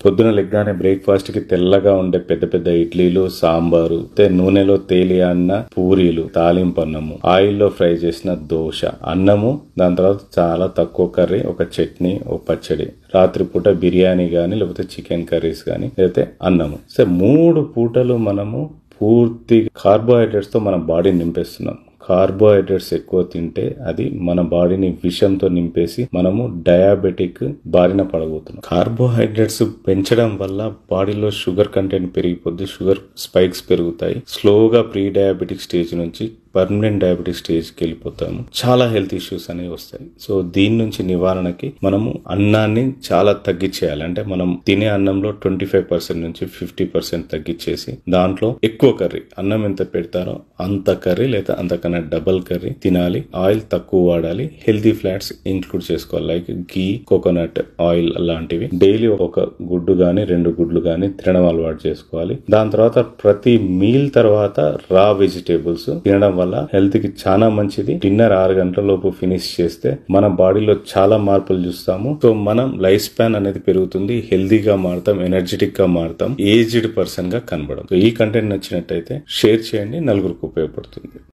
పొద్దున లెగ్గానే బ్రేక్ఫాస్ట్ కి తెల్లగా ఉండే పెద్ద పెద్ద ఇడ్లీలు, సాంబారు, నూనెలో తేలియాన్న పూరీలు, తాలింపు అన్నము, ఆయిల్లో ఫ్రై చేసిన దోశ, అన్నము, దాని తర్వాత చాలా తక్కువ కర్రీ, ఒక చట్నీ, ఒక పచ్చడి, రాత్రిపూట బిర్యానీ గాని లేకపోతే చికెన్ కర్రీస్ గాని లేకపోతే అన్నము. సో 3 పూటలు మనము పూర్తి కార్బోహైడ్రేట్స్ తో మన బాడీని నింపేస్తున్నాం. కార్బోహైడ్రేట్స్ ఎక్కువ తింటే అది మన బాడీని విషంతో నింపేసి మనము డయాబెటిక్ బారిన పడబోతున్నాం. కార్బోహైడ్రేట్స్ పెంచడం వల్ల బాడీలో షుగర్ కంటెంట్ పెరిగిపోద్ది, షుగర్ స్పైక్స్ పెరుగుతాయి, స్లోగా ప్రీ డయాబెటిక్ స్టేజ్ నుంచి పర్మనెంట్ డయాబెటిక్ స్టేజ్కి వెళ్ళిపోతాము. చాలా హెల్త్ ఇష్యూస్ అనేవి వస్తాయి. సో దీని నుంచి నివారణకి మనము అన్నాన్ని చాలా తగ్గించేయాలి. అంటే మనం తినే అన్నంలో 25% నుంచి 50% తగ్గించేసి దాంట్లో ఎక్కువ కర్రీ, అన్నం ఎంత పెడతారో అంత కర్రీ లేదా అంతకన్నా డబల్ కర్రీ తినాలి. ఆయిల్ తక్కువ వాడాలి. హెల్తీ ఫ్లాట్స్ ఇంక్లూడ్ చేసుకోవాలి, లైక్ గీ, కోకోనట్ ఆయిల్ లాంటివి. డైలీ ఒక గుడ్డు గాని 2 గుడ్లు గాని తినడం అలవాటు చేసుకోవాలి. దాని తర్వాత ప్రతి మీల్ తర్వాత రా వెజిటేబుల్స్ తినడం వల్ల హెల్త్ కి చాలా మంచిది. డిన్నర్ 6 గంటల లోపు ఫినిష్ చేస్తే మన బాడీలో చాలా మార్పులు చూస్తాము. సో మనం లైఫ్ స్పాన్ అనేది పెరుగుతుంది, హెల్తీగా మారుతాం, ఎనర్జెటిక్ గా మారుతాం, ఏజ్డ్ పర్సన్ గా కనబడం. సో ఈ కంటెంట్ నచ్చినట్టయితే షేర్ చేయండి, నలుగురికి ఉపయోగపడుతుంది.